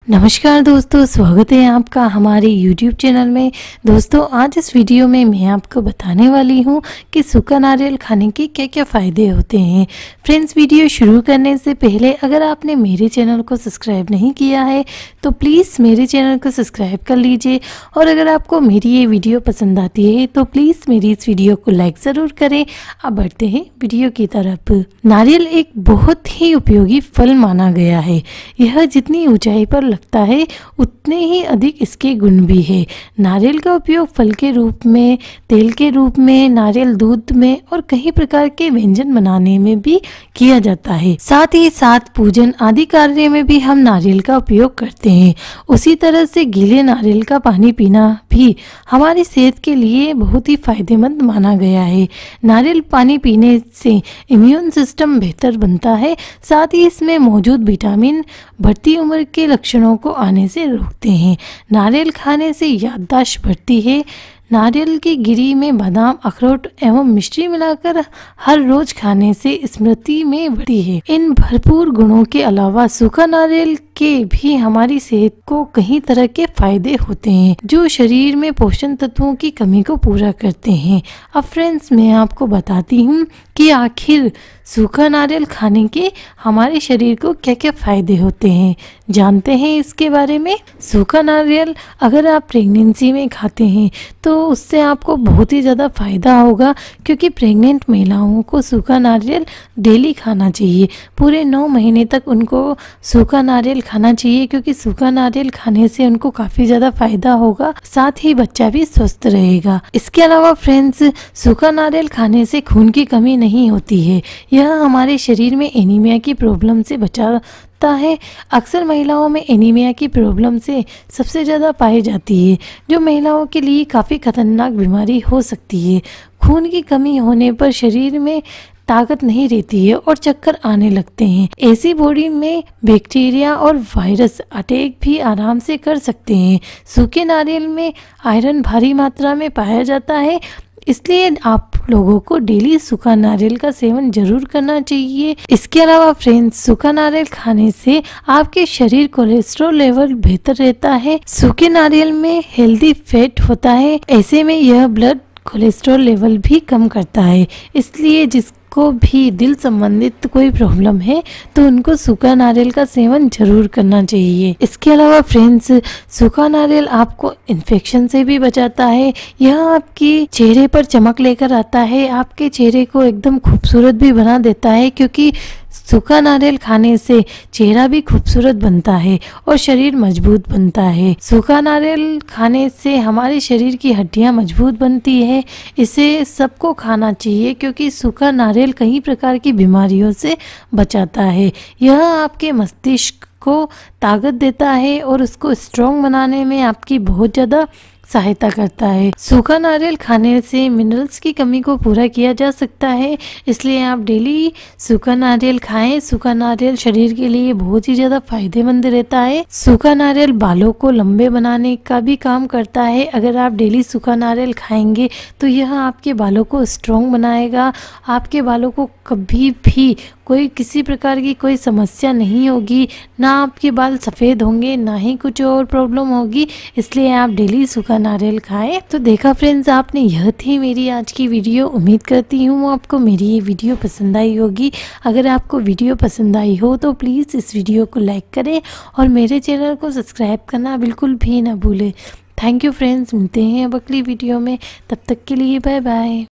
नमस्कार दोस्तों, स्वागत है आपका हमारे YouTube चैनल में। दोस्तों, आज इस वीडियो में मैं आपको बताने वाली हूँ कि सूखा नारियल खाने के क्या क्या फ़ायदे होते हैं। फ्रेंड्स, वीडियो शुरू करने से पहले अगर आपने मेरे चैनल को सब्सक्राइब नहीं किया है तो प्लीज़ मेरे चैनल को सब्सक्राइब कर लीजिए, और अगर आपको मेरी ये वीडियो पसंद आती है तो प्लीज़ मेरी इस वीडियो को लाइक ज़रूर करें। अब बढ़ते हैं वीडियो की तरफ। नारियल एक बहुत ही उपयोगी फल माना गया है। यह जितनी ऊंचाई पर लगता है उतने ही अधिक इसके गुण भी है। नारियल का उपयोग फल के रूप में, तेल के रूप में, नारियल दूध में और कई प्रकार के व्यंजन बनाने में भी किया जाता है। साथ ही साथ पूजन आदि कार्य में भी हम नारियल का उपयोग करते हैं। उसी तरह से गीले नारियल का पानी पीना भी हमारी सेहत के लिए बहुत ही फायदेमंद माना गया है। नारियल पानी पीने से इम्यून सिस्टम बेहतर बनता है। साथ ही इसमें मौजूद विटामिन बढ़ती उम्र के लक्षणों को आने से रोकते हैं। नारियल खाने से याददाश्त बढ़ती है। नारियल की गिरी में बादाम, अखरोट एवं मिश्री मिलाकर हर रोज खाने से स्मृति में बढ़ती है। इन भरपूर गुणों के अलावा सूखा नारियल के भी हमारी सेहत को कई तरह के फायदे होते हैं जो शरीर में पोषण तत्वों की कमी को पूरा करते हैं। अब फ्रेंड्स, मैं आपको बताती हूँ कि आखिर सूखा नारियल खाने के हमारे शरीर को क्या क्या फायदे होते हैं। जानते हैं इसके बारे में। सूखा नारियल अगर आप प्रेगनेंसी में खाते हैं तो उससे आपको बहुत ही ज़्यादा फायदा होगा, क्योंकि प्रेग्नेंट महिलाओं को सूखा नारियल डेली खाना चाहिए। पूरे 9 महीने तक उनको सूखा नारियल खाना चाहिए, क्योंकि सूखा नारियल खाने से उनको काफ़ी ज़्यादा फायदा होगा। साथ ही बच्चा भी स्वस्थ रहेगा। इसके अलावा फ्रेंड्स, सूखा नारियल खाने से खून की कमी नहीं होती है। यह हमारे शरीर में एनीमिया की प्रॉब्लम से बचाता है। अक्सर महिलाओं में एनीमिया की प्रॉब्लम से सबसे ज़्यादा पाई जाती है, जो महिलाओं के लिए काफ़ी खतरनाक बीमारी हो सकती है। खून की कमी होने पर शरीर में ताकत नहीं रहती है और चक्कर आने लगते हैं। ऐसी बॉडी में बैक्टीरिया और वायरस अटैक भी आराम से कर सकते हैं। सूखे नारियल में आयरन भारी मात्रा में पाया जाता है, इसलिए आप लोगों को डेली सूखा नारियल का सेवन जरूर करना चाहिए। इसके अलावा फ्रेंड्स, सूखा नारियल खाने से आपके शरीर कोलेस्ट्रॉल लेवल बेहतर रहता है। सूखे नारियल में हेल्दी फैट होता है, ऐसे में यह ब्लड कोलेस्ट्रॉल लेवल भी कम करता है। इसलिए जिसको भी दिल संबंधित कोई प्रॉब्लम है तो उनको सूखा नारियल का सेवन जरूर करना चाहिए। इसके अलावा फ्रेंड्स, सूखा नारियल आपको इन्फेक्शन से भी बचाता है। यह आपके चेहरे पर चमक लेकर आता है, आपके चेहरे को एकदम खूबसूरत भी बना देता है, क्योंकि सूखा नारियल खाने से चेहरा भी खूबसूरत बनता है और शरीर मजबूत बनता है। सूखा नारियल खाने से हमारे शरीर की हड्डियां मजबूत बनती है। इसे सबको खाना चाहिए, क्योंकि सूखा नारियल कई प्रकार की बीमारियों से बचाता है। यह आपके मस्तिष्क को ताकत देता है और उसको स्ट्रॉन्ग बनाने में आपकी बहुत ज़्यादा सहायता करता है। सूखा नारियल खाने से मिनरल्स की कमी को पूरा किया जा सकता है, इसलिए आप डेली सूखा नारियल खाएं। सूखा नारियल शरीर के लिए बहुत ही ज़्यादा फायदेमंद रहता है। सूखा नारियल बालों को लंबे बनाने का भी काम करता है। अगर आप डेली सूखा नारियल खाएंगे तो यह आपके बालों को स्ट्रॉन्ग बनाएगा। आपके बालों को कभी भी किसी प्रकार की कोई समस्या नहीं होगी, ना आपके बाल सफ़ेद होंगे, ना ही कुछ और प्रॉब्लम होगी। इसलिए आप डेली सूखा नारियल खाएं। तो देखा फ्रेंड्स, आपने यह थी मेरी आज की वीडियो। उम्मीद करती हूँ आपको मेरी ये वीडियो पसंद आई होगी। अगर आपको वीडियो पसंद आई हो तो प्लीज़ इस वीडियो को लाइक करें और मेरे चैनल को सब्सक्राइब करना बिल्कुल भी ना भूलें। थैंक यू फ्रेंड्स, मिलते हैं अब अगली वीडियो में। तब तक के लिए बाय बाय।